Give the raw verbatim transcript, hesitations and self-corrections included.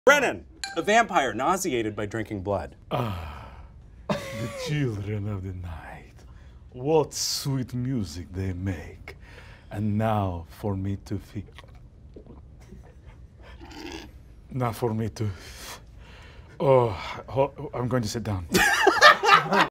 Brennan, a vampire nauseated by drinking blood. Ah, the children of the night. What sweet music they make. And now for me to feel. Now for me to. Oh, I'm going to sit down.